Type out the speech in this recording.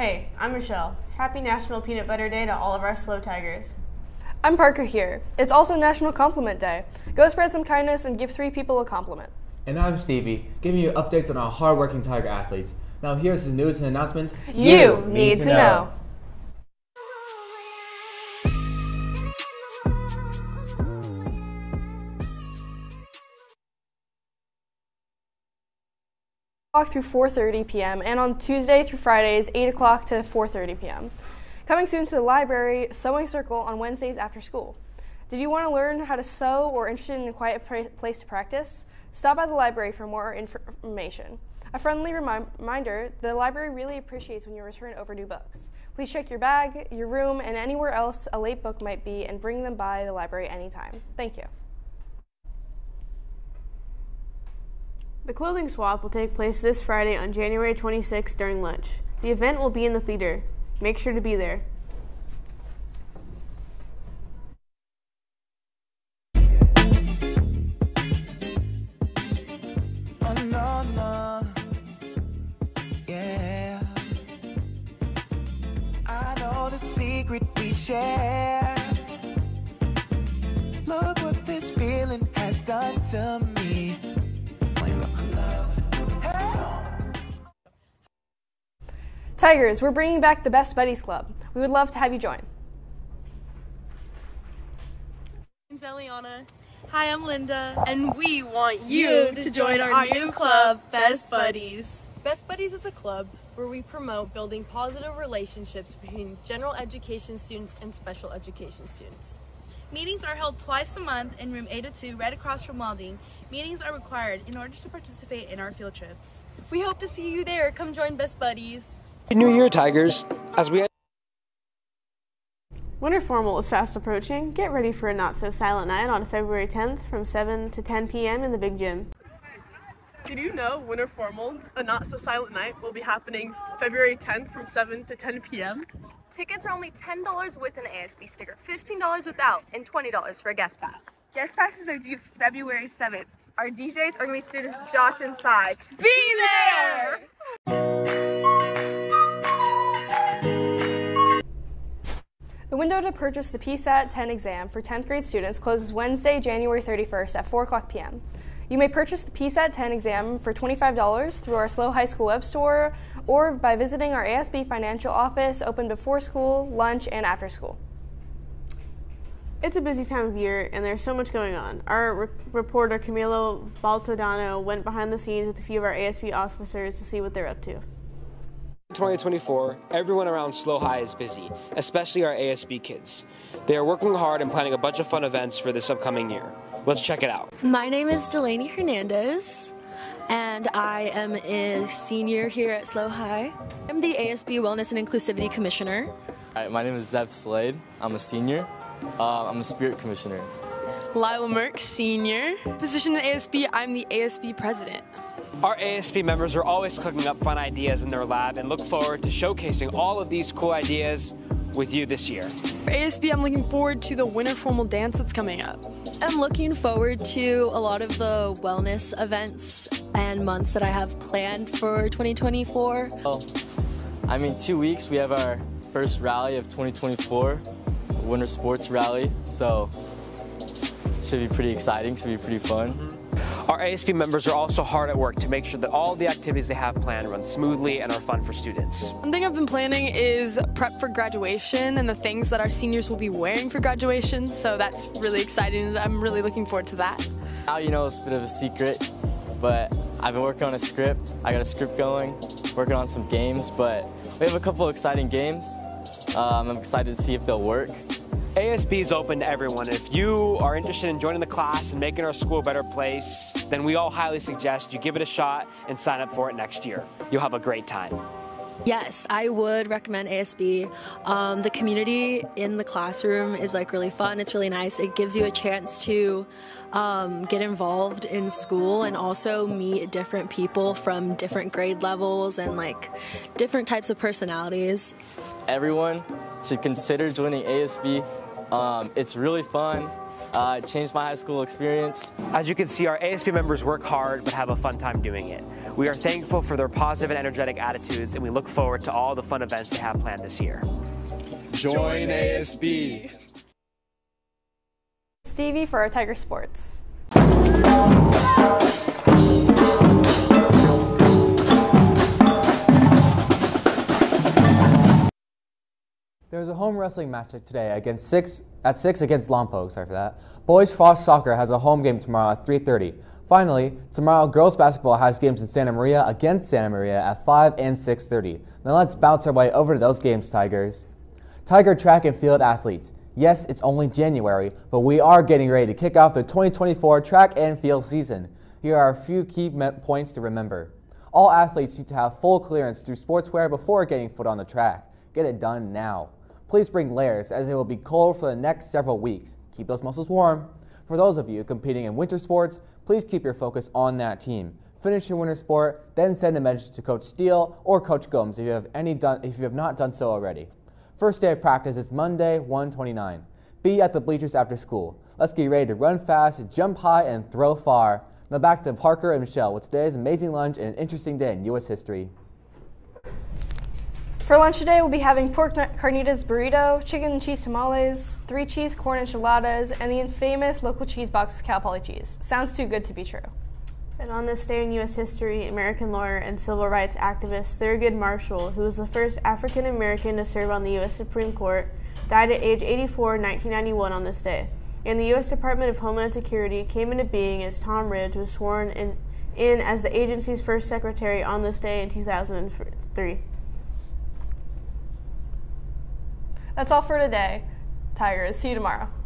Hey, I'm Michelle. Happy National Peanut Butter Day to all of our SLO Tigers. I'm Parker here. It's also National Compliment Day. Go spread some kindness and give 3 people a compliment. And I'm Stevie, giving you updates on our hardworking Tiger athletes. Now here's the news and announcements you need to know. Through 4:30 p.m. and on Tuesday through Fridays 8 o'clock to 4:30 p.m. Coming soon to the library, Sewing Circle on Wednesdays after school. Did you want to learn how to sew or interested in a quiet place to practice? Stop by the library for more information. A friendly reminder, the library really appreciates when you return overdue books. Please check your bag, your room, and anywhere else a late book might be and bring them by the library anytime. Thank you. The clothing swap will take place this Friday on January 26th during lunch. The event will be in the theater. Make sure to be there. Oh, no, yeah. I know the secret we share. Look what this feeling has done to me. Tigers, we're bringing back the Best Buddies Club. We would love to have you join. My name's Eliana. Hi, I'm Linda. And we want you to join our new club, Best Buddies. Best Buddies is a club where we promote building positive relationships between general education students and special education students. Meetings are held twice a month in room 802 right across from welding. Meetings are required in order to participate in our field trips. We hope to see you there. Come join Best Buddies. New Year, Tigers. Winter Formal is fast approaching. Get ready for a not-so-silent night on February 10th from 7 to 10 p.m. in the Big Gym. Did you know Winter Formal, a not-so-silent night, will be happening February 10th from 7 to 10 p.m.? Tickets are only $10 with an ASB sticker, $15 without, and $20 for a guest pass. Guest passes are due February 7th. Our DJs are going to be students Josh and Sai. Be there! The window to purchase the PSAT 10 exam for 10th grade students closes Wednesday, January 31st at 4 o'clock p.m. You may purchase the PSAT 10 exam for $25 through our SLO High School web store or by visiting our ASB financial office open before school, lunch, and after school. It's a busy time of year and there's so much going on. Our reporter Camilo Baltodano went behind the scenes with a few of our ASB officers to see what they're up to. 2024, everyone around SLO High is busy, especially our ASB kids. They are working hard and planning a bunch of fun events for this upcoming year. Let's check it out. My name is Delaney Hernandez, and I am a senior here at SLO High. I'm the ASB Wellness and Inclusivity Commissioner. Hi, my name is Zev Slade. I'm a senior. I'm a Spirit Commissioner. Lila Merck, senior. Position in ASB, I'm the ASB President. Our ASB members are always cooking up fun ideas in their lab and look forward to showcasing all of these cool ideas with you this year. For ASB, I'm looking forward to the Winter Formal dance that's coming up. I'm looking forward to a lot of the wellness events and months that I have planned for 2024. Well, I mean, 2 weeks, we have our first rally of 2024, Winter Sports Rally, so should be pretty exciting, should be pretty fun. Our ASB members are also hard at work to make sure that all the activities they have planned run smoothly and are fun for students. One thing I've been planning is prep for graduation and the things that our seniors will be wearing for graduation, so that's really exciting and I'm really looking forward to that. Now you know it's a bit of a secret, but I've been working on a script. I got a script going, working on some games, but we have a couple of exciting games. I'm excited to see if they'll work. ASB is open to everyone. If you are interested in joining the class and making our school a better place, then we all highly suggest you give it a shot and sign up for it next year. You'll have a great time. Yes, I would recommend ASB. The community in the classroom is like really fun. It's really nice. It gives you a chance to get involved in school and also meet different people from different grade levels and like different types of personalities. Everyone should consider joining ASB. It's really fun It changed my high school experience. As you can see, our ASB members work hard but have a fun time doing it. We are thankful for their positive and energetic attitudes, and we look forward to all the fun events they have planned this year. Join ASB. Stevie for our Tiger Sports. There's a home wrestling match today at 6 against Lompoc. Sorry for that. Boys Frost Soccer has a home game tomorrow at 3:30. Finally, tomorrow girls basketball has games in Santa Maria against Santa Maria at 5 and 6:30. Now let's bounce our way over to those games, Tigers. Tiger track and field athletes. Yes, it's only January, but we are getting ready to kick off the 2024 track and field season. Here are a few key points to remember. All athletes need to have full clearance through sportswear before getting foot on the track. Get it done now. Please bring layers as it will be cold for the next several weeks. Keep those muscles warm. For those of you competing in winter sports, please keep your focus on that team. Finish your winter sport, then send a message to Coach Steele or Coach Gomes if you have not done so already. First day of practice is Monday, 1/29. Be at the bleachers after school. Let's get ready to run fast, jump high, and throw far. Now back to Parker and Michelle with today's amazing lunch and an interesting day in U.S. history. For lunch today, we'll be having pork carnitas burrito, chicken and cheese tamales, 3 cheese corn enchiladas, and the infamous local cheese box with Cal Poly cheese. Sounds too good to be true. And on this day in U.S. history, American lawyer and civil rights activist Thurgood Marshall, who was the first African American to serve on the U.S. Supreme Court, died at age 84 in 1991 on this day. And the U.S. Department of Homeland Security came into being as Tom Ridge was sworn in as the agency's first secretary on this day in 2003. That's all for today, Tigers. See you tomorrow.